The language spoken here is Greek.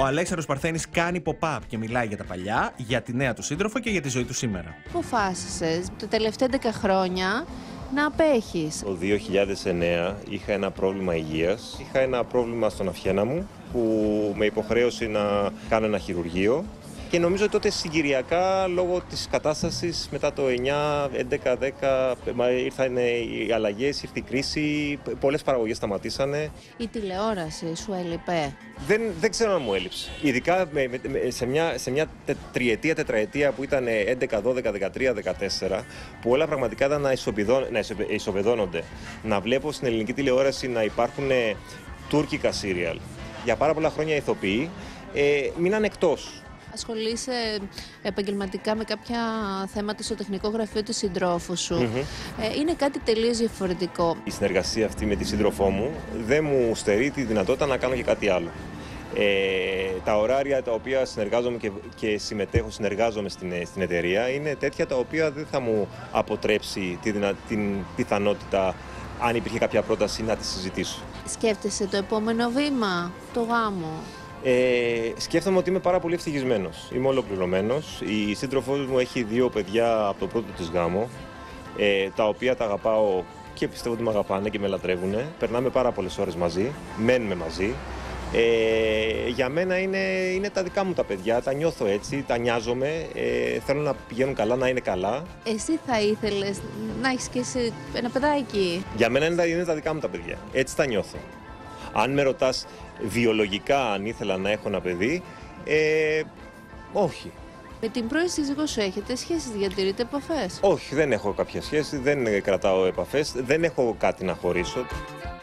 Ο Αλέξανδρος Παρθένης κάνει pop-up και μιλάει για τα παλιά, για τη νέα του σύντροφο και για τη ζωή του σήμερα. Αποφάσισες τα τελευταία 10 χρόνια να απέχεις? Το 2009 είχα ένα πρόβλημα υγείας. Είχα ένα πρόβλημα στον αυχένα μου που με υποχρέωσε να κάνω ένα χειρουργείο. Και νομίζω ότι τότε συγκυριακά, λόγω της κατάστασης, μετά το 9, 11, 10, ήρθαν οι αλλαγές, ήρθε η κρίση, πολλές παραγωγές σταματήσανε. Η τηλεόραση σου έλειπε? Δεν ξέρω αν μου έλειψε. Ειδικά σε μια τριετία, τετραετία που ήταν 11, 12, 13, 14, που όλα πραγματικά ήταν να ισοπεδώνονται. Να βλέπω στην ελληνική τηλεόραση να υπάρχουν τουρκικά σύριαλ. Για πάρα πολλά χρόνια ηθοποιοί μείναν εκτός. Ασχολείσαι επαγγελματικά με κάποια θέματα στο τεχνικό γραφείο του συντρόφου σου. Είναι κάτι τελείως διαφορετικό. Η συνεργασία αυτή με τη σύντροφό μου δεν μου στερεί τη δυνατότητα να κάνω και κάτι άλλο. Τα ωράρια τα οποία συνεργάζομαι και συνεργάζομαι στην εταιρεία είναι τέτοια τα οποία δεν θα μου αποτρέψει την πιθανότητα, αν υπήρχε κάποια πρόταση, να τη συζητήσω. Σκέφτεσαι το επόμενο βήμα, το γάμο? Σκέφτομαι ότι είμαι πάρα πολύ ευτυχισμένος. Είμαι ολοκληρωμένος. Η σύντροφός μου έχει 2 παιδιά από το πρώτο της γάμο, τα οποία τα αγαπάω και πιστεύω ότι με αγαπάνε και με λατρεύουν. Περνάμε πάρα πολλές ώρες μαζί, μένουμε μαζί. Για μένα είναι τα δικά μου τα παιδιά, τα νιώθω έτσι, τα νοιάζομαι, θέλω να πηγαίνουν καλά, να είναι καλά. Εσύ θα ήθελες να έχεις και εσύ ένα παιδάκι? Για μένα είναι τα δικά μου τα παιδιά, έτσι τα νιώθω. Αν με ρωτάς βιολογικά αν ήθελα να έχω ένα παιδί, όχι. Με την πρώην σύζυγό σου έχετε σχέσεις, διατηρείτε επαφές? Όχι, δεν έχω κάποια σχέση, δεν κρατάω επαφές, δεν έχω κάτι να χωρίσω.